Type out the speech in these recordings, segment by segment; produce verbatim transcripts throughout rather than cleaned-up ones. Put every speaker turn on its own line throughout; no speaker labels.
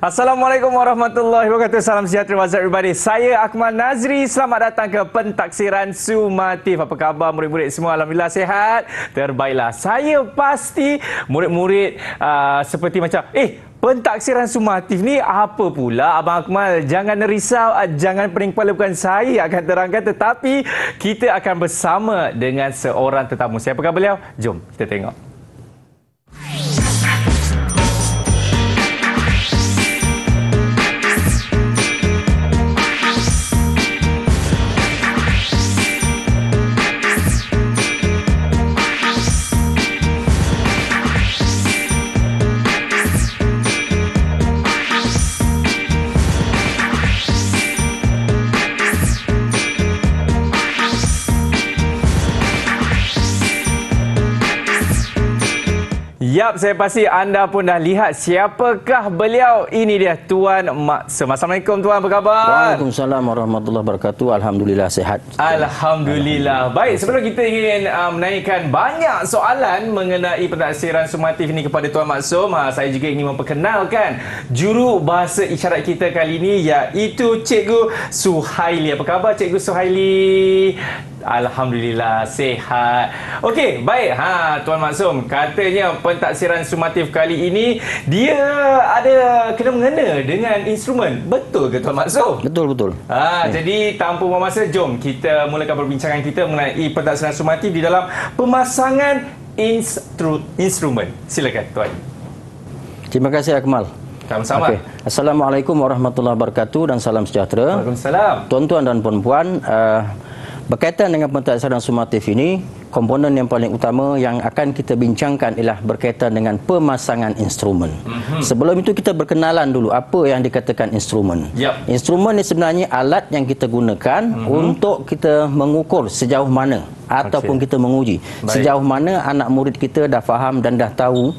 Assalamualaikum warahmatullahi wabarakatuh. Salam sejahtera, what's up everybody. Saya Akmal Nazri. Selamat datang ke Pentaksiran Sumatif. Apa khabar murid-murid semua? Alhamdulillah sihat. Terbaiklah. Saya pasti murid-murid uh, seperti macam, eh, Pentaksiran Sumatif ni apa pula Abang Akmal? Jangan risau, jangan pening kepala, bukan saya akan terangkan, tetapi kita akan bersama dengan seorang tetamu. Siapakah beliau? Jom kita tengok. Yap, saya pasti anda pun dah lihat siapakah beliau. Ini dia Tuan Maksum. Assalamualaikum Tuan, apa khabar?
Waalaikumsalam warahmatullahi wabarakatuh. Alhamdulillah sihat.
Alhamdulillah. Baik, sebelum kita ingin uh, menaikkan banyak soalan mengenai Pentaksiran Sumatif ini kepada Tuan Maksum, ha, saya juga ingin memperkenalkan juru bahasa isyarat kita kali ini, iaitu Cikgu Suhaili. Apa khabar Cikgu Suhaili? Alhamdulillah sihat. Okey, baik. Ha, Tuan Maksum, katanya Pentaksiran Sumatif kali ini dia ada kena mengena dengan instrumen. Betul ke Tuan Maksum?
Betul, betul.
Ha, ya. Jadi tanpa buang masa, jom kita mulakan perbincangan kita mengenai Pentaksiran Sumatif di dalam pemasangan instru instrumen. Silakan Tuan.
Terima kasih Akmal.
Sama-sama.
Okay. Assalamualaikum warahmatullahi wabarakatuh dan salam sejahtera.
Waalaikumsalam.
Tuan-tuan dan puan-puan, uh, berkaitan dengan Pentaksiran Sumatif ini, komponen yang paling utama yang akan kita bincangkan ialah berkaitan dengan pemasangan instrumen. Mm-hmm. Sebelum itu kita berkenalan dulu apa yang dikatakan instrumen. Yep. Instrumen ini sebenarnya alat yang kita gunakan mm-hmm. untuk kita mengukur sejauh mana ataupun okay. kita menguji Baik. sejauh mana anak murid kita dah faham dan dah tahu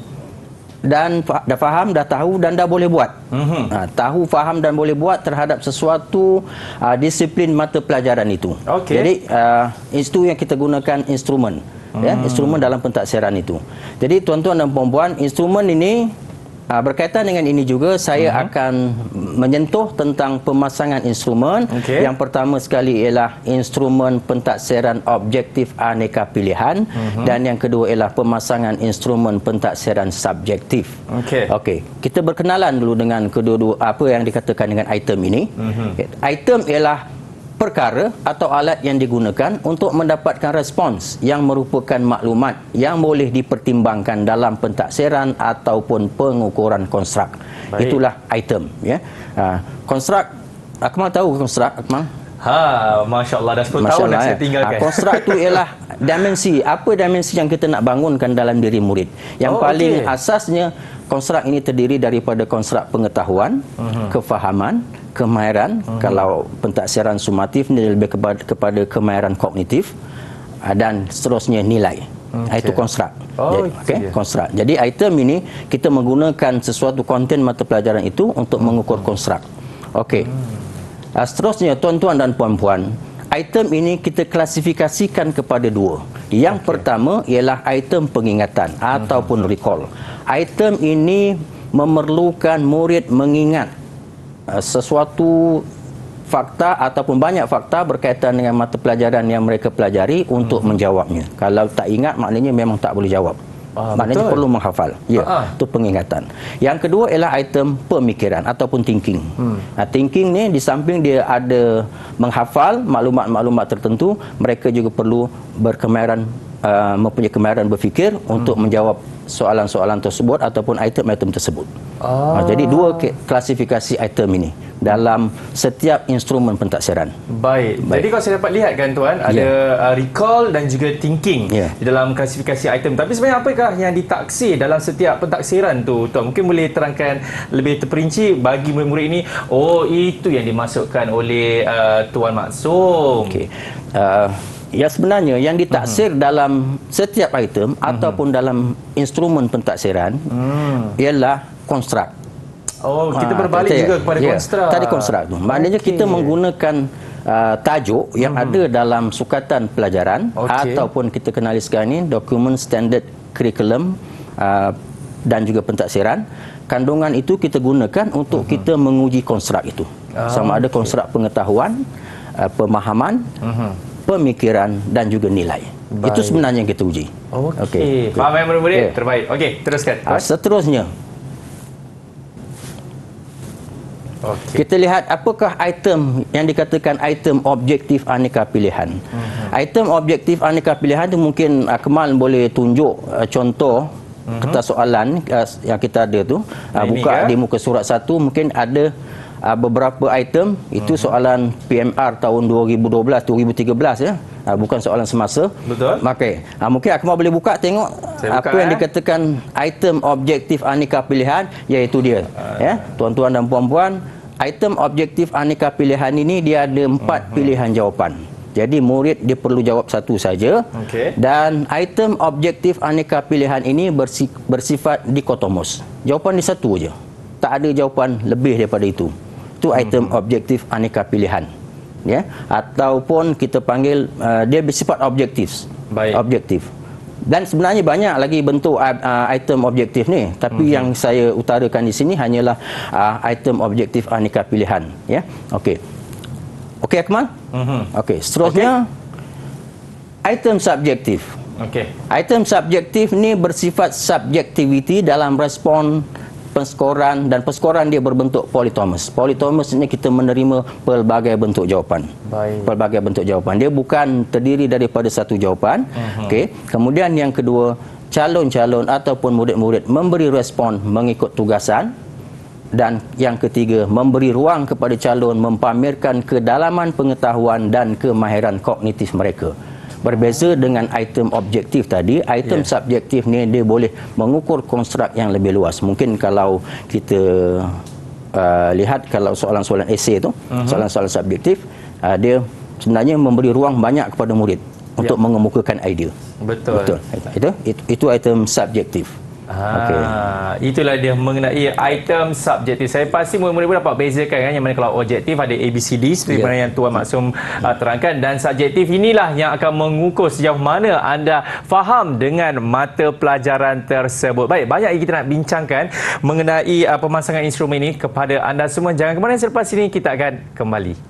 dan dah faham, dah tahu dan dah boleh buat. Mm-hmm. Ha, tahu, faham dan boleh buat terhadap sesuatu uh, disiplin mata pelajaran itu. Okay. Jadi uh, itu yang kita gunakan instrumen. Mm. Ya, instrumen dalam pentaksiran itu. Jadi tuan-tuan dan puan-puan, instrumen ini uh, berkaitan dengan ini juga saya mm-hmm. akan menyentuh tentang pemasangan instrumen. Okay. Yang pertama sekali ialah instrumen pentaksiran objektif aneka pilihan mm-hmm. dan yang kedua ialah pemasangan instrumen pentaksiran subjektif. Okey. Okey, kita berkenalan dulu dengan kedua-dua apa yang dikatakan dengan item ini. Mm-hmm. Item ialah perkara atau alat yang digunakan untuk mendapatkan respons yang merupakan maklumat yang boleh dipertimbangkan dalam pentaksiran ataupun pengukuran konstruk. Baik. Itulah item, ya. Ha, konstruk, Akmal tahu konstruk, Akmal?
Ha, masya-Allah, dah sepuluh tahun dah saya tinggalkan. Ha, konstruk
itu ialah dimensi, apa dimensi yang kita nak bangunkan dalam diri murid. Yang oh, paling okay. asasnya, konstruk ini terdiri daripada konstruk pengetahuan, uh-huh. kefahaman, kemahiran. Uh-huh. Kalau pentaksiran sumatif ni lebih kepada, kepada kemahiran kognitif, dan seterusnya nilai. Okay. Itu konstruk. Oh, jadi, okay, konstruk. Jadi item ini kita menggunakan sesuatu konten mata pelajaran itu untuk hmm. mengukur konstruk. Okey. Hmm. Seterusnya tuan-tuan dan puan-puan, item ini kita klasifikasikan kepada dua. Yang okay. pertama ialah item pengingatan hmm. ataupun recall. Item ini memerlukan murid mengingat uh, sesuatu fakta ataupun banyak fakta berkaitan dengan mata pelajaran yang mereka pelajari untuk hmm. menjawabnya. Kalau tak ingat, maknanya memang tak boleh jawab. Ah, maknanya betul. Perlu menghafal. Ya, ah. itu pengingatan. Yang kedua ialah item pemikiran ataupun thinking. Hmm. Nah, thinking ni di samping dia ada menghafal maklumat-maklumat tertentu, mereka juga perlu berkemahiran uh, mempunyai kemahiran berfikir hmm. untuk menjawab soalan-soalan tersebut ataupun item-item tersebut. Ah. Nah, jadi dua klasifikasi item ini dalam setiap instrumen pentaksiran.
Baik. Baik. Jadi kalau saya dapat lihat kan Tuan, ada yeah. uh, recall dan juga thinking yeah. di dalam klasifikasi item. Tapi sebenarnya apakah yang ditaksir dalam setiap pentaksiran tu Tuan? Mungkin boleh terangkan lebih terperinci bagi murid-murid ini. Oh, itu yang dimasukkan oleh uh, Tuan Maksum. Okey.
Uh, Ya, sebenarnya yang ditaksir uh-huh. dalam setiap item uh-huh. ataupun dalam instrumen pentaksiran uh-huh. ialah konstruk.
Oh, kita ha, berbalik kita, juga kepada ya, konstruk.
Tadi konstruk tu. Maknanya okay. kita menggunakan uh, tajuk yang uh-huh. ada dalam sukatan pelajaran okay. ataupun kita kenali sekarang ni Document Standard Curriculum uh, dan juga pentaksiran. Kandungan itu kita gunakan untuk uh-huh. kita menguji konstruk itu. Oh, sama ada konstruk okay. pengetahuan, uh, pemahaman, uh-huh. pemikiran dan juga nilai. Baik. Itu sebenarnya yang kita uji.
Okey. Okay. Faham yang murid-murid? Okay. Terbaik. Okey, teruskan.
Uh, seterusnya. Okay. Kita lihat apakah item yang dikatakan item objektif aneka pilihan. Uh-huh. Item objektif aneka pilihan itu mungkin Akmal boleh tunjuk uh, contoh uh-huh. kertas soalan uh, yang kita ada tu. Uh, buka ke? Di muka surat satu mungkin ada uh, beberapa item. Itu uh-huh. soalan P M R tahun dua ribu dua belas dua ribu tiga belas ya. Uh, bukan soalan semasa. Betul. Okey. Uh, mungkin Akmal boleh buka tengok Saya apa buka, yang eh? dikatakan item objektif aneka pilihan, iaitu dia. Uh. Ya, tuan-tuan dan puan-puan, item objektif aneka pilihan ini dia ada empat uh-huh. pilihan jawapan. Jadi murid dia perlu jawab satu saja. Okay. Dan item objektif aneka pilihan ini bersi, bersifat dikotomus. Jawapan dia satu saja. Tak ada jawapan lebih daripada itu. Itu item uh-huh. objektif aneka pilihan. Ya, ataupun kita panggil uh, dia bersifat objektif. Baik. Objektif. Dan sebenarnya banyak lagi bentuk uh, item objektif ni, tapi uh-huh. yang saya utarakan di sini hanyalah uh, item objektif aneka pilihan, ya. Okey. Okey Akmal? Uh-huh. Okey, seterusnya okay. item subjektif. Okey. Item subjektif ni bersifat subjektiviti dalam respon penskoran, dan penskoran dia berbentuk politomus. Politomus ini kita menerima pelbagai bentuk jawapan. Baik. Pelbagai bentuk jawapan. Dia bukan terdiri daripada satu jawapan. Uh-huh. Okey. Kemudian yang kedua, calon-calon ataupun murid-murid memberi respon mengikut tugasan. Dan yang ketiga, memberi ruang kepada calon mempamerkan kedalaman pengetahuan dan kemahiran kognitif mereka. Berbeza dengan item objektif tadi, item yeah. subjektif ni dia boleh mengukur konstruk yang lebih luas. Mungkin kalau kita uh, lihat kalau soalan-soalan esei tu, uh-huh. soalan-soalan subjektif, uh, dia sebenarnya memberi ruang banyak kepada murid yeah. untuk mengemukakan idea. Betul. Betul. Itu itu, itu item subjektif.
Ah, okay. Itulah dia mengenai item subjektif. Saya pasti murid-murid dapat bezakan kan, yang mana kalau objektif ada A B C D seperti yeah. mana yang Tuan Maksum uh, terangkan, dan subjektif inilah yang akan mengukur sejauh mana anda faham dengan mata pelajaran tersebut. Baik, banyak yang kita nak bincangkan mengenai uh, pemasangan instrumen ini kepada anda semua. Jangan ke mana, selepas ini kita akan kembali.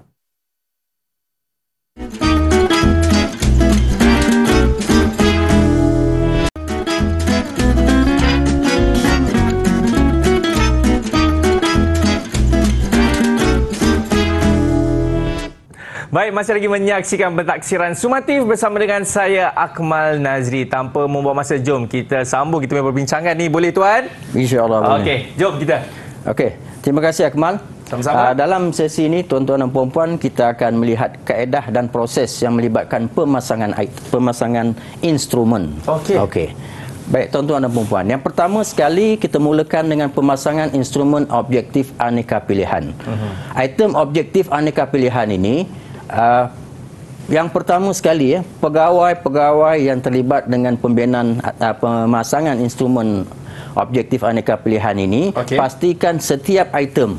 Baik, masih lagi menyaksikan Pentaksiran Sumatif bersama dengan saya Akmal Nazri. Tanpa membuang masa, jom kita sambung kita punya perbincangan ni. Boleh Tuan?
InsyaAllah boleh.
Okey, jom kita.
Okey, terima kasih Akmal.
Sama-sama. Uh,
dalam sesi ini, tuan-tuan dan puan-puan, kita akan melihat kaedah dan proses yang melibatkan pemasangan pemasangan instrumen. Okey. Okey. Baik, tuan-tuan dan puan-puan. Yang pertama sekali, kita mulakan dengan pemasangan instrumen objektif aneka pilihan. Uh-huh. Item objektif aneka pilihan ini, Uh, yang pertama sekali ya, pegawai-pegawai yang terlibat dengan pembinaan uh, pemasangan instrumen objektif aneka pilihan ini, okay. pastikan setiap item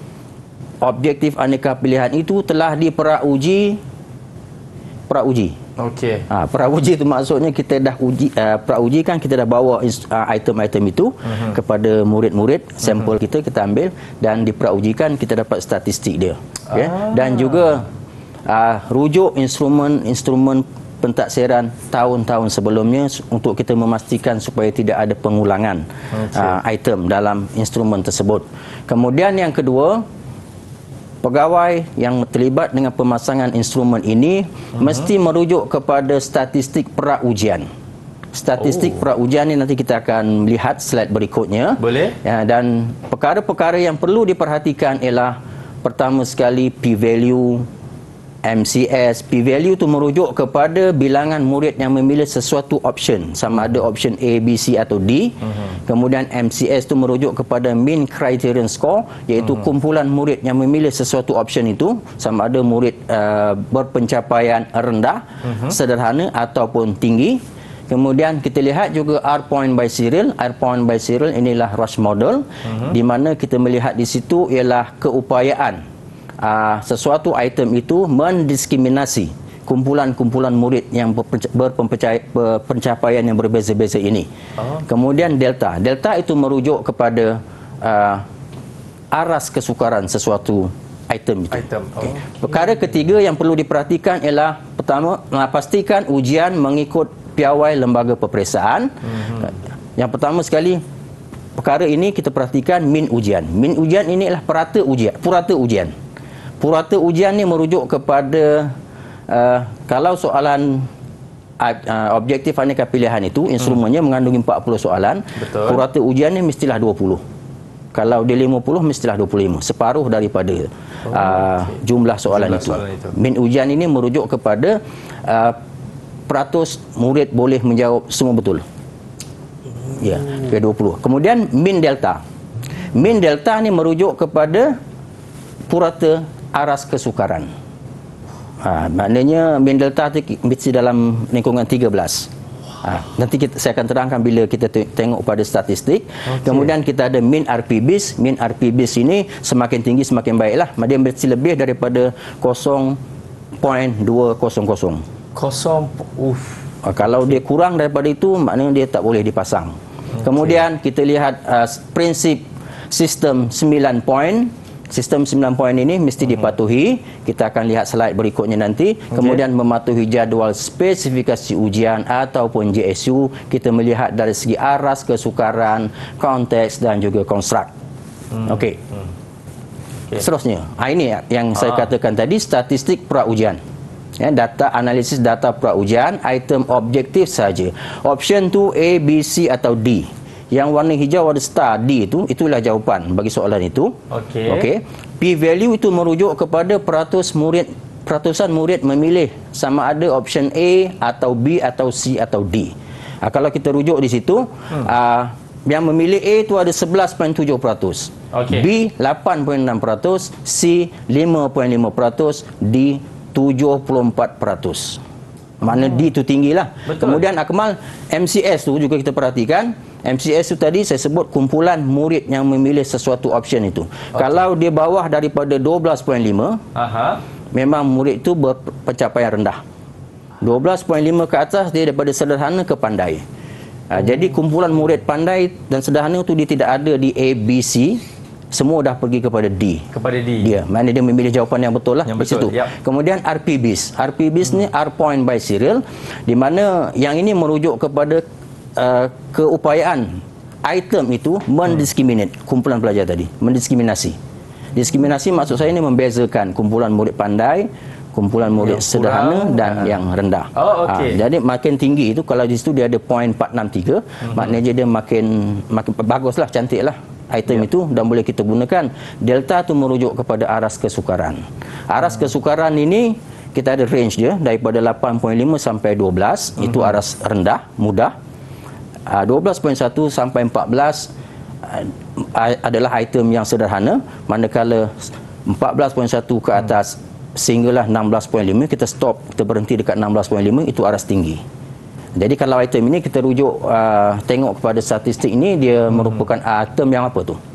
objektif aneka pilihan itu telah diprauji prauji. Okey. Ha, prauji itu maksudnya kita dah uji, uh, prauji kan kita dah bawa uh, item-item itu uh-huh. kepada murid-murid, sampel uh-huh. kita kita ambil dan dipraujikan, kita dapat statistik dia. Okay? Ah. Dan juga Uh, rujuk instrumen-instrumen pentaksiran tahun-tahun sebelumnya untuk kita memastikan supaya tidak ada pengulangan okay. uh, item dalam instrumen tersebut. Kemudian yang kedua, pegawai yang terlibat dengan pemasangan instrumen ini uh-huh. mesti merujuk kepada statistik praujian. Statistik oh. praujian ini nanti kita akan melihat slide berikutnya. Boleh. Ya, dan perkara-perkara yang perlu diperhatikan ialah pertama sekali P-value, M C S. P-value itu merujuk kepada bilangan murid yang memilih sesuatu option, sama ada option A, B, C atau D. Uh-huh. Kemudian M C S itu merujuk kepada mean criterion score, iaitu uh-huh. kumpulan murid yang memilih sesuatu option itu, sama ada murid uh, berpencapaian rendah, uh-huh. sederhana ataupun tinggi. Kemudian kita lihat juga R point by serial. R point by serial inilah Rush model, uh-huh. di mana kita melihat di situ ialah keupayaan Uh, sesuatu item itu mendiskriminasi kumpulan-kumpulan murid yang berpencapaian yang berbeza-beza ini. Oh. Kemudian delta. Delta itu merujuk kepada uh, aras kesukaran sesuatu item itu. Item. Oh. Okay. Perkara ketiga yang perlu diperhatikan ialah pertama, pastikan ujian mengikut piawai lembaga peperiksaan. Mm-hmm. Yang pertama sekali, perkara ini kita perhatikan min ujian. Min ujian ini adalah purata ujian. Purata ujian. Purata ujian ni merujuk kepada uh, kalau soalan uh, objektif aneka pilihan itu instrumennya hmm. mengandungi empat puluh soalan. Betul. Purata ujian ni mestilah dua puluh. Kalau dia lima puluh mestilah dua puluh lima, separuh daripada oh, uh, okay. jumlah soalan, jumlah itu. soalan itu. Min ujian ini merujuk kepada uh, peratus murid boleh menjawab semua betul. Ya, ke dua puluh. Kemudian min delta. Min delta ni merujuk kepada purata aras kesukaran. Ha, maknanya min delta tu mesti dalam lingkungan tiga belas. Ha, nanti kita, saya akan terangkan bila kita tengok pada statistik. Okay. Kemudian kita ada min R P B I S. Min R P B I S ini semakin tinggi semakin baiklah. Dia mesti lebih daripada kosong perpuluhan dua kosong. Kosong. Uff. Ha, kalau dia kurang daripada itu, maknanya dia tak boleh dipasang. Okay. Kemudian kita lihat uh, prinsip sistem sembilan poin. Sistem sembilan poin ini mesti dipatuhi. Kita akan lihat slide berikutnya nanti. Okay. Kemudian mematuhi jadual spesifikasi ujian ataupun J S U. Kita melihat dari segi aras kesukaran, konteks dan juga konstruk. Hmm. Okey. Hmm. Okay. Seterusnya, ha, ini yang saya ah. katakan tadi, statistik pra-ujian. Ya, data analisis data pra-ujian, item objektif saja. Option tu A, B, C atau D. Yang warna hijau ada star D itu, itulah jawapan bagi soalan itu. Okey. Okey. P value itu merujuk kepada peratus murid, peratusan murid memilih sama ada option A atau B atau C atau D. Ha, kalau kita rujuk di situ, hmm. uh, yang memilih A itu ada sebelas perpuluhan tujuh peratus. Okay. B lapan perpuluhan enam peratus, C lima perpuluhan lima peratus, D tujuh puluh empat peratus. Mana oh. D itu tinggilah. Betul. Kemudian Akmal, M C S tu juga kita perhatikan. M C S itu tadi saya sebut kumpulan murid yang memilih sesuatu option itu. Okay. Kalau dia bawah daripada dua belas perpuluhan lima, aha, memang murid itu berpencapaian rendah. dua belas perpuluhan lima ke atas dia daripada sederhana ke pandai. Ha, hmm. Jadi kumpulan murid pandai dan sederhana itu dia tidak ada di A, B, C. Semua dah pergi kepada D. Kepada D. Dia, mana dia memilih jawapan yang betul lah. Yang betul. Situ. Yep. Kemudian R P B I S. R P B I S hmm. ni R point by serial, di mana yang ini merujuk kepada uh, keupayaan item itu mendiskriminate hmm. kumpulan pelajar tadi, mendiskriminasi. Diskriminasi maksud saya ini membezakan kumpulan murid pandai, kumpulan murid yang sederhana kurang, dan ya. yang rendah. Oh, okay. ha, jadi makin tinggi itu kalau di situ dia ada point empat enam tiga, hmm. maknanya dia makin makin baguslah, cantiklah item yeah. itu dan boleh kita gunakan. Delta tu merujuk kepada aras kesukaran. Aras hmm. kesukaran ini kita ada range dia daripada lapan perpuluhan lima sampai dua belas, hmm. itu aras rendah, mudah. dua belas perpuluhan satu sampai empat belas adalah item yang sederhana, manakala empat belas perpuluhan satu ke atas hmm. sehinggalah enam belas perpuluhan lima, kita stop, kita berhenti dekat enam belas perpuluhan lima, itu aras tinggi. Jadi kalau item ini kita rujuk uh, tengok kepada statistik ini, dia hmm. merupakan item yang apa tu?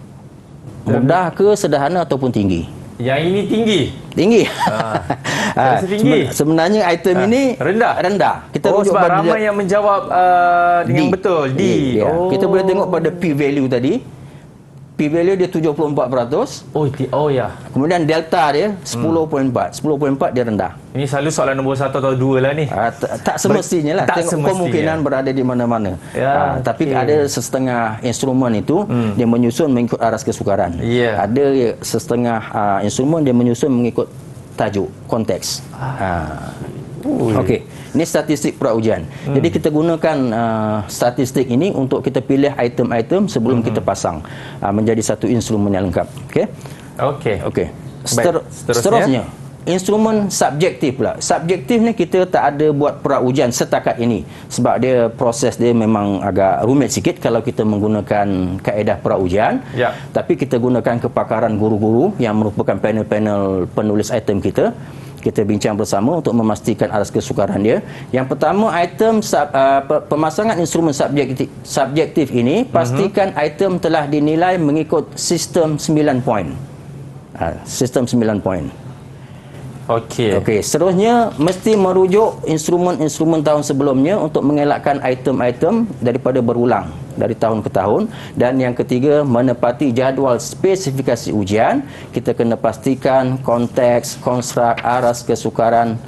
Mudah ke, sederhana ataupun tinggi? Yang ini tinggi. Tinggi. Ha. tinggi. Sebenarnya item ha. ini rendah. Rendah. Kita oh, rujuk pada ramai yang menjawab uh, dengan D. betul. D. D. Oh. Kita boleh tengok pada P value tadi. P value dia tujuh puluh empat peratus. Oh, oh ya. Kemudian delta dia sepuluh perpuluhan empat. sepuluh perpuluhan empat dia rendah. Ini selalu soalan nombor satu atau dua lah ni. Uh, tak semestinya lah. Tak Tengok semestinya. Kemungkinan berada di mana-mana. Ya, uh, tapi okay. ada setengah instrumen itu hmm. dia menyusun mengikut aras kesukaran. Yeah. Ada setengah uh, instrumen dia menyusun mengikut tajuk, konteks. Ah. Uh. Okey. Ini statistik pra-ujian. Hmm. Jadi kita gunakan uh, statistik ini untuk kita pilih item-item sebelum hmm. kita pasang uh, menjadi satu instrumen yang lengkap. Okey. Okey. Okey. Seter- seterusnya, seterusnya instrumen subjektif pula. Subjektif ni kita tak ada buat pra-ujian setakat ini sebab dia proses dia memang agak rumit sikit kalau kita menggunakan kaedah pra-ujian. Ya. Tapi kita gunakan kepakaran guru-guru yang merupakan panel-panel penulis item kita. Kita bincang bersama untuk memastikan aras kesukaran dia. Yang pertama, item sub, uh, pemasangan instrumen subjektif, subjektif ini pastikan uh-huh. item telah dinilai mengikut sistem sembilan poin. Uh, sistem sembilan poin.
Okey.
Okey, seterusnya mesti merujuk instrumen-instrumen tahun sebelumnya untuk mengelakkan item-item daripada berulang dari tahun ke tahun. Dan yang ketiga, menepati jadual spesifikasi ujian. Kita kena pastikan konteks, konstruk, aras kesukaran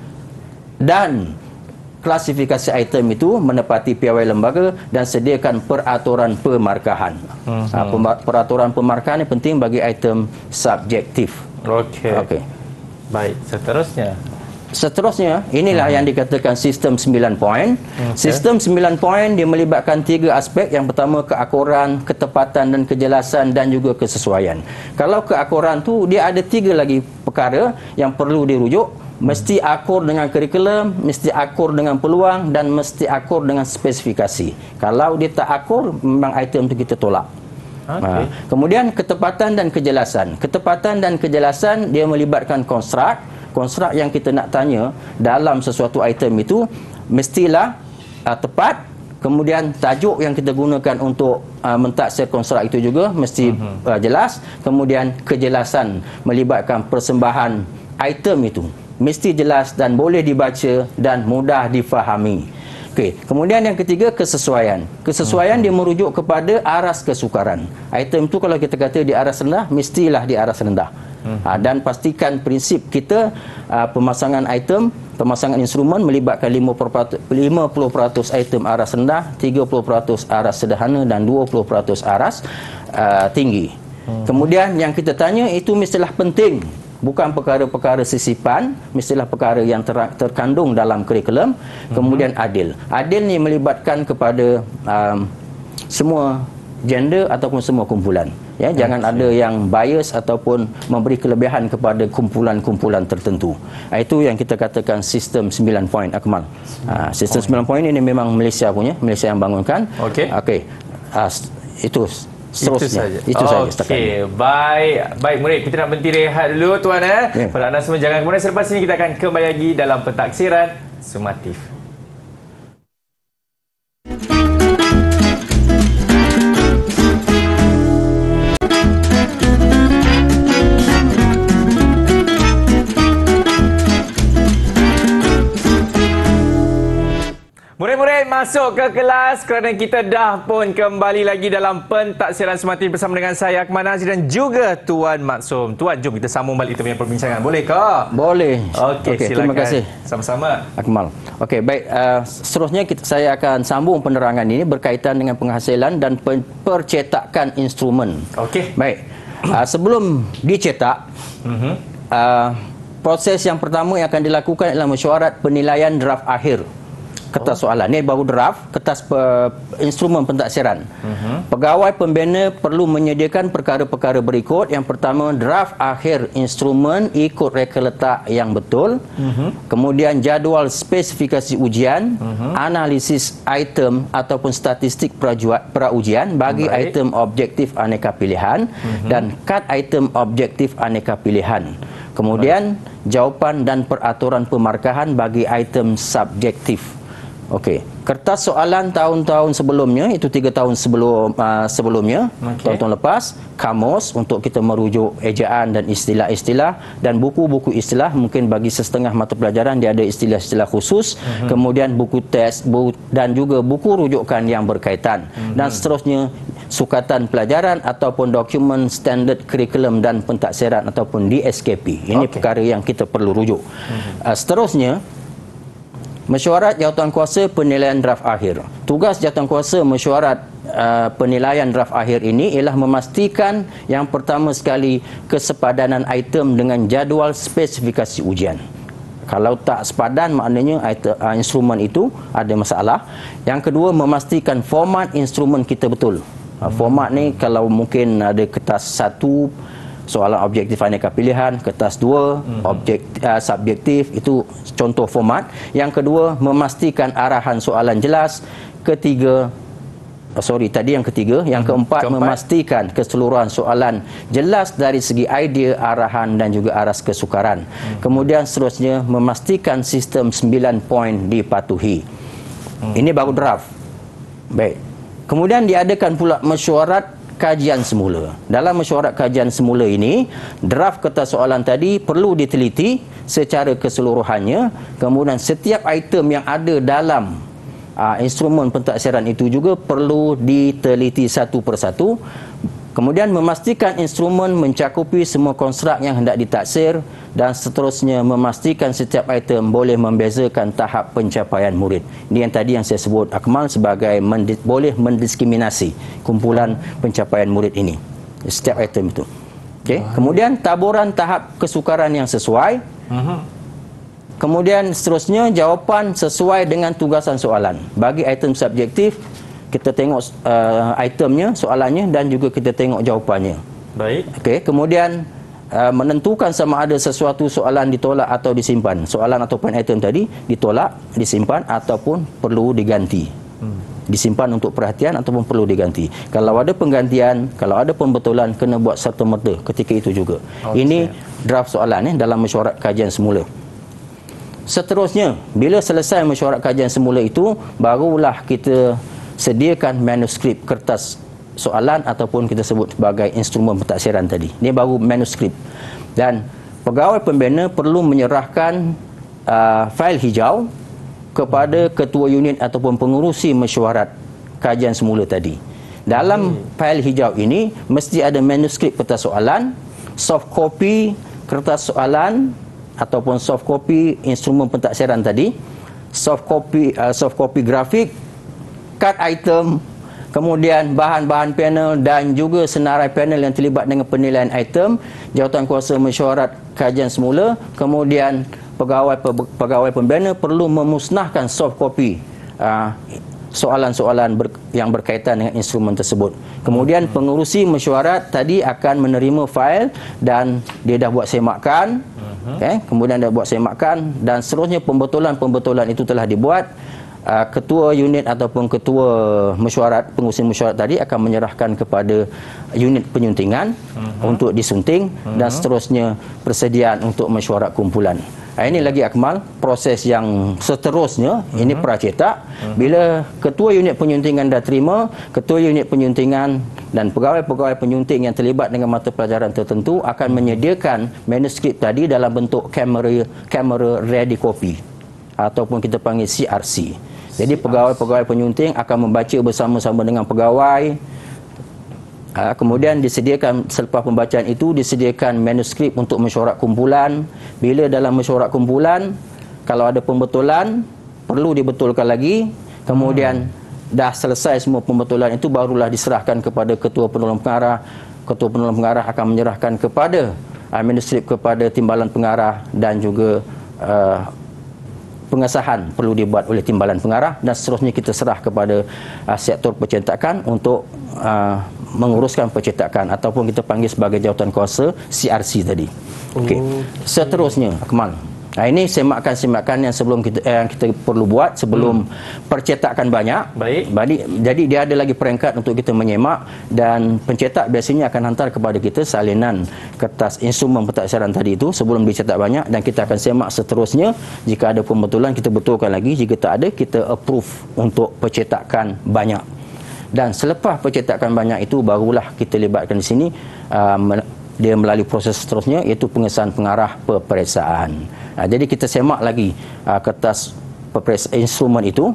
dan klasifikasi item itu menepati piawai lembaga dan sediakan peraturan pemarkahan. Hmm. Ha, peraturan pemarkahan ini penting bagi item subjektif.
Okey.
Okey.
Baik, seterusnya.
Seterusnya, inilah hmm. yang dikatakan sistem sembilan poin. Okay. Sistem sembilan poin dia melibatkan tiga aspek. Yang pertama, keakuran, ketepatan dan kejelasan dan juga kesesuaian. Kalau keakuran tu dia ada tiga lagi perkara yang perlu dirujuk. Mesti akur dengan kurikulum, mesti akur dengan peluang dan mesti akur dengan spesifikasi. Kalau dia tak akur, memang item tu kita tolak. Okay. Ha. Kemudian ketepatan dan kejelasan. Ketepatan dan kejelasan dia melibatkan konstruk. Konstruk yang kita nak tanya dalam sesuatu item itu mestilah uh, tepat. Kemudian tajuk yang kita gunakan untuk uh, mentaksir konstruk itu juga mesti uh-huh. uh, jelas. Kemudian kejelasan melibatkan persembahan item itu mesti jelas dan boleh dibaca dan mudah difahami. Okey, kemudian yang ketiga, kesesuaian. Kesesuaian hmm. dia merujuk kepada aras kesukaran. Item tu kalau kita kata di aras rendah, mestilah di aras rendah. Hmm. Ha, dan pastikan prinsip kita uh, pemasangan item, pemasangan instrumen melibatkan lima puluh peratus item aras rendah, tiga puluh peratus aras sederhana dan dua puluh peratus aras uh, tinggi. Hmm. Kemudian yang kita tanya itu mestilah penting. Bukan perkara-perkara sisipan, mestilah perkara yang ter, terkandung dalam kurikulum. Mm-hmm. Kemudian adil. Adil ni melibatkan kepada um, semua gender ataupun semua kumpulan. Ya, okay. Jangan ada yang bias ataupun memberi kelebihan kepada kumpulan-kumpulan tertentu. Itu yang kita katakan sistem sembilan poin, Akmal. Ha, sistem sembilan poin ini memang Malaysia punya, Malaysia yang bangunkan. Okey. Okey. Uh, itu seterusnya. Itu saja.
Okey, baik. Baik murid, kita nak berhenti rehat dulu tuan eh. Yeah. Pada anda semua jangan kemudian, selepas ini kita akan kembali lagi dalam pentaksiran sumatif. Murid-murid masuk ke kelas kerana kita dah pun kembali lagi dalam pentaksiran sumatif bersama dengan saya Akmal Nazir dan juga Tuan Maksum. Tuan, jom kita sambung balik kita punya perbincangan. Boleh ke?
Boleh.
Okey, okay, silakan.
Terima kasih.
Sama-sama.
Akmal. Okey, baik. Uh, seterusnya kita, saya akan sambung penerangan ini berkaitan dengan penghasilan dan pe percetakan instrumen. Okey. Baik. Uh, sebelum dicetak, uh-huh. uh, proses yang pertama yang akan dilakukan adalah mesyuarat penilaian draft akhir. Kertas oh. soalan. Ini baru draft, kertas pe, instrumen pentaksiran. Uh-huh. Pegawai pembina perlu menyediakan perkara-perkara berikut. Yang pertama, draft akhir instrumen ikut reka letak yang betul. Uh-huh. Kemudian jadual spesifikasi ujian, uh-huh. analisis item ataupun statistik pra-ujian bagi Baik. item objektif aneka pilihan, uh-huh. dan kad item objektif aneka pilihan. Kemudian Baik. jawapan dan peraturan pemarkahan bagi item subjektif. Okey, kertas soalan tahun-tahun sebelumnya, itu tiga tahun sebelum uh, sebelumnya, okay. tahun-tahun lepas, kamus untuk kita merujuk ejaan dan istilah-istilah, dan buku-buku istilah, mungkin bagi setengah mata pelajaran dia ada istilah-istilah khusus, uh-huh. kemudian buku teks bu dan juga buku rujukan yang berkaitan, uh-huh. dan seterusnya sukatan pelajaran ataupun dokumen standard kurikulum dan pentaksiran ataupun D S K P. Ini okay. perkara yang kita perlu rujuk. Uh-huh. uh, seterusnya mesyuarat jawatankuasa penilaian draft akhir. Tugas jawatankuasa mesyuarat uh, penilaian draft akhir ini ialah memastikan yang pertama sekali kesepadanan item dengan jadual spesifikasi ujian. Kalau tak sepadan, maknanya item, uh, instrumen itu ada masalah. Yang kedua, memastikan format instrumen kita betul. Uh, format ni kalau mungkin ada kertas satu soalan objektif aneka pilihan, kertas dua, mm-hmm. objek, uh, subjektif, itu contoh format. Yang kedua, memastikan arahan soalan jelas. Ketiga, oh, sorry, tadi yang ketiga. Yang mm-hmm. keempat, keempat, memastikan keseluruhan soalan jelas dari segi idea, arahan dan juga aras kesukaran. Mm-hmm. Kemudian seterusnya, memastikan sistem sembilan poin dipatuhi. Mm-hmm. Ini baru draft. Baik. Kemudian diadakan pula mesyuarat kajian semula. Dalam mesyuarat kajian semula ini, draft kertas soalan tadi perlu diteliti secara keseluruhannya. Kemudian setiap item yang ada dalam uh, instrumen pentaksiran itu juga perlu diteliti satu persatu. Kemudian memastikan instrumen mencakupi semua konstruk yang hendak ditaksir dan seterusnya memastikan setiap item boleh membezakan tahap pencapaian murid. Ini yang tadi yang saya sebut Akmal sebagai mendi- boleh mendiskriminasi kumpulan pencapaian murid ini. Setiap item itu. Okey. Kemudian taburan tahap kesukaran yang sesuai. Uh-huh. Kemudian seterusnya jawapan sesuai dengan tugasan soalan. Bagi item subjektif, kita tengok uh, itemnya, soalannya dan juga kita tengok jawapannya.
Baik.
Okey, kemudian uh, menentukan sama ada sesuatu soalan ditolak atau disimpan. Soalan ataupun item tadi ditolak, disimpan ataupun perlu diganti. Hmm. Disimpan untuk perhatian ataupun perlu diganti. Kalau ada penggantian, kalau ada pembetulan, kena buat serta-merta ketika itu juga. Okay. Ini draft soalan eh, dalam mesyuarat kajian semula. Seterusnya, bila selesai mesyuarat kajian semula itu, barulah kita sediakan manuskrip kertas soalan ataupun kita sebut sebagai instrumen pentaksiran tadi. Ini baru manuskrip. Dan pegawai pembina perlu menyerahkan uh, fail hijau kepada ketua unit ataupun pengurusi mesyuarat kajian semula tadi. Dalam hmm. fail hijau ini mesti ada manuskrip kertas soalan, soft copy kertas soalan ataupun soft copy instrumen pentaksiran tadi, soft copy uh, soft copy grafik, kad item, kemudian bahan-bahan panel dan juga senarai panel yang terlibat dengan penilaian item, jawatankuasa mesyuarat kajian semula, kemudian pegawai pegawai pembina perlu memusnahkan soft copy uh, soalan-soalan ber, yang berkaitan dengan instrumen tersebut. Kemudian pengurusi mesyuarat tadi akan menerima fail dan dia dah buat semakan, okay? Kemudian dah buat semakan dan seterusnya pembetulan-pembetulan itu telah dibuat. Uh, ketua unit ataupun ketua mesyuarat, pengurusi mesyuarat tadi akan menyerahkan kepada unit penyuntingan uh-huh. untuk disunting uh-huh. dan seterusnya persediaan untuk mesyuarat kumpulan. Uh, ini lagi Akmal, proses yang seterusnya, uh-huh. ini pracetak. Uh-huh. Bila ketua unit penyuntingan dah terima, ketua unit penyuntingan dan pegawai-pegawai penyunting yang terlibat dengan mata pelajaran tertentu akan menyediakan manuskrip tadi dalam bentuk kamera kamera ready copy ataupun kita panggil C R C. Jadi pegawai-pegawai penyunting akan membaca bersama-sama dengan pegawai. Ha, kemudian disediakan selepas pembacaan itu disediakan manuskrip untuk mesyuarat kumpulan. Bila dalam mesyuarat kumpulan kalau ada pembetulan perlu dibetulkan lagi. Kemudian hmm. dah selesai semua pembetulan itu barulah diserahkan kepada ketua penolong pengarah. Ketua penolong pengarah akan menyerahkan kepada uh, manuskrip kepada timbalan pengarah dan juga uh, pengesahan perlu dibuat oleh timbalan pengarah dan seterusnya kita serah kepada uh, sektor percetakan untuk uh, menguruskan percetakan ataupun kita panggil sebagai jawatankuasa C R C tadi. Okey. Oh. Seterusnya Akmal. Nah, ini semakan-semakan yang sebelum kita eh, yang kita perlu buat sebelum hmm. percetakan banyak.
Baik.
Jadi, jadi dia ada lagi peringkat untuk kita menyemak dan pencetak biasanya akan hantar kepada kita salinan kertas instrumen pentaksiran tadi itu sebelum dicetak banyak dan kita akan semak seterusnya. Jika ada pembetulan kita betulkan lagi, jika tak ada kita approve untuk percetakan banyak. Dan selepas percetakan banyak itu barulah kita libatkan di sini uh, dia melalui proses seterusnya iaitu pengesahan pengarah peperiksaan. Ha, jadi kita semak lagi uh, kertas instrumen itu.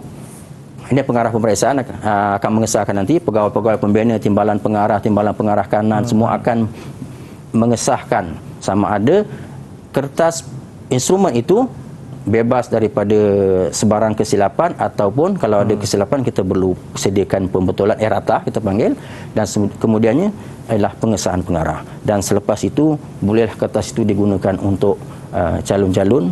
Ini pengarah peperiksaan uh, akan mengesahkan nanti pegawai-pegawai pembina, timbalan pengarah, timbalan pengarah kanan hmm. semua akan mengesahkan sama ada kertas instrumen itu bebas daripada sebarang kesilapan ataupun kalau ada kesilapan kita perlu sediakan pembetulan errata kita panggil dan kemudiannya adalah pengesahan pengarah dan selepas itu bolehlah kertas itu digunakan untuk uh, calon-calon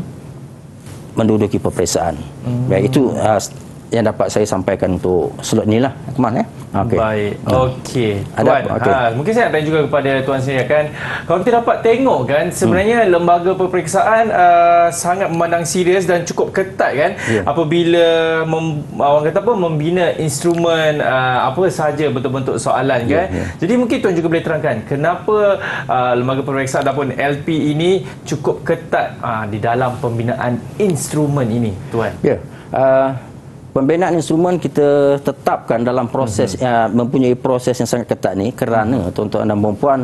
menduduki peperiksaan. Hmm. Baik itu uh, yang dapat saya sampaikan untuk slot ni lah Akmal eh.
Okay. Baik. Okey. Tuan, okay. Ha, mungkin saya nak tanya juga kepada tuan sendiri kan. Kalau kita dapat tengok kan sebenarnya hmm. lembaga peperiksaan uh, sangat memandang serius dan cukup ketat kan yeah. apabila mem, orang kata apa membina instrumen uh, apa sahaja bentuk-bentuk soalan yeah, kan. Yeah. Jadi mungkin tuan juga boleh terangkan kenapa uh, lembaga peperiksaan ataupun L P ini cukup ketat uh, di dalam pembinaan instrumen ini tuan.
Ya. Yeah. Uh, pembinaan instrumen kita tetapkan dalam proses mm-hmm. uh, mempunyai proses yang sangat ketat ni kerana mm-hmm. tuan-tuan dan puan-puan,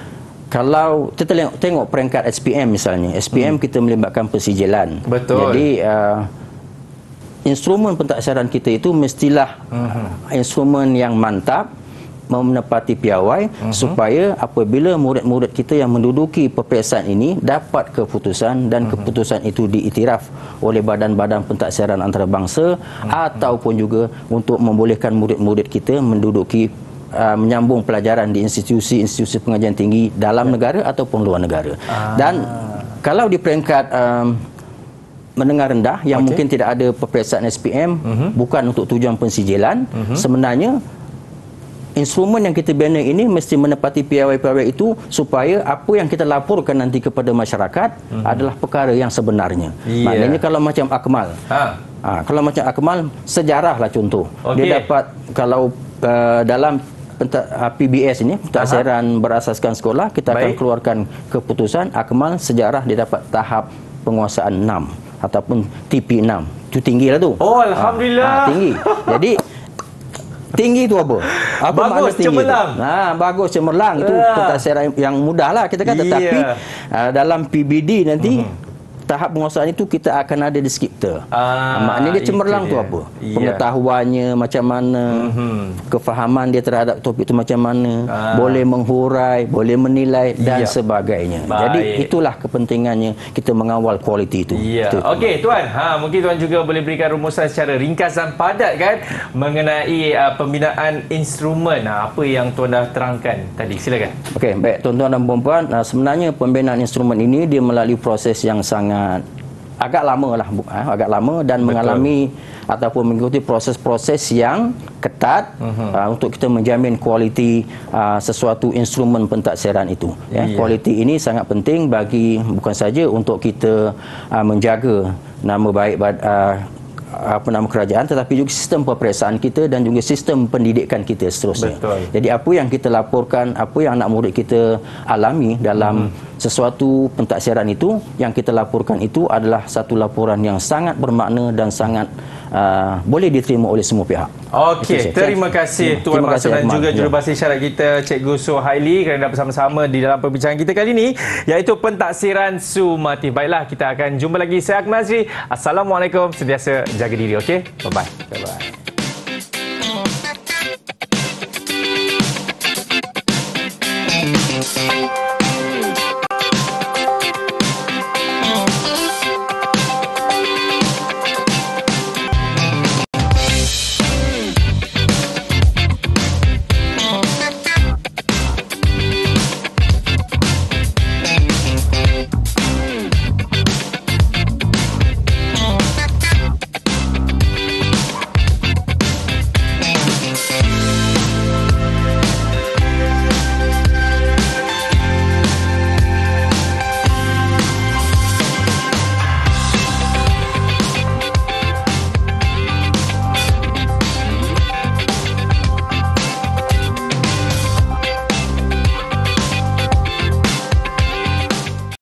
kalau kita tengok, tengok peringkat S P M misalnya, S P M hmm. kita melibatkan persijilan.
Betul.
Jadi uh, instrumen pentaksiran kita itu mestilah hmm. instrumen yang mantap, menepati piawai hmm. supaya apabila murid-murid kita yang menduduki peperiksaan ini dapat keputusan dan hmm. keputusan itu diiktiraf oleh badan-badan pentaksiran antarabangsa hmm. ataupun juga untuk membolehkan murid-murid kita menduduki Uh, menyambung pelajaran di institusi-institusi pengajian tinggi dalam negara ataupun luar negara. Ah. Dan kalau di peringkat um, menengah rendah yang okay. mungkin tidak ada peperiksaan S P M, uh-huh. bukan untuk tujuan pensijilan, uh-huh. sebenarnya instrumen yang kita bina ini mesti menepati piawai-piawai itu supaya apa yang kita laporkan nanti kepada masyarakat uh-huh. adalah perkara yang sebenarnya. Yeah. Maknanya kalau macam akmal, ha. Ha, kalau macam akmal, sejarah lah contoh. Okay. Dia dapat, kalau uh, dalam P B S ini, pentaksiran berasaskan sekolah, kita Baik. akan keluarkan keputusan akmal sejarah dia dapat tahap penguasaan enam ataupun T P enam. Itu tinggi lah tu.
Oh, Alhamdulillah.
Ha, ha, tinggi. Jadi tinggi tu apa? Apa
bagus, cemerlang.
Ha, bagus, cemerlang. Itu uh. pentaksiran yang mudah lah kita kata. Yeah. Tetapi uh, dalam P B D nanti uh-huh. tahap penguasaan itu kita akan ada deskriptor. Ah, maknanya dia cemerlang tu apa? Yeah. Pengetahuannya macam mana, mm-hmm. kefahaman dia terhadap topik itu macam mana, ah. boleh menghurai, boleh menilai dan yeah. sebagainya. Baik. Jadi itulah kepentingannya kita mengawal kualiti itu.
Ya. Yeah. Okey tuan, ha mungkin tuan juga boleh berikan rumusan secara ringkas dan padat kan mengenai uh, pembinaan instrumen. Ha, apa yang tuan dah terangkan tadi. Silakan.
Okey, baik tuan-tuan dan puan-puan, uh, sebenarnya pembinaan instrumen ini dia melalui proses yang sangat agak lama lah, agak lama dan Betul. mengalami ataupun mengikuti proses-proses yang ketat uh-huh. uh, untuk kita menjamin kualiti uh, sesuatu instrumen pentaksiran itu. Ya, yeah. Kualiti ini sangat penting bagi bukan saja untuk kita uh, menjaga nama baik uh, apa nama kerajaan, tetapi juga sistem peperiksaan kita dan juga sistem pendidikan kita seterusnya. Betul. Jadi apa yang kita laporkan, apa yang anak murid kita alami dalam hmm. sesuatu pentaksiran itu, yang kita laporkan itu adalah satu laporan yang sangat bermakna dan sangat uh, boleh diterima oleh semua pihak.
Okey, terima kasih Tuan Maksud dan juga jurubahasa isyarat kita Cikgu Suhaili kerana bersama-sama di dalam perbincangan kita kali ini, iaitu pentaksiran sumatif. Baiklah, kita akan jumpa lagi. Saya Akmal Azri. Assalamualaikum. Sentiasa jaga diri, okey? Bye-bye. Bye-bye.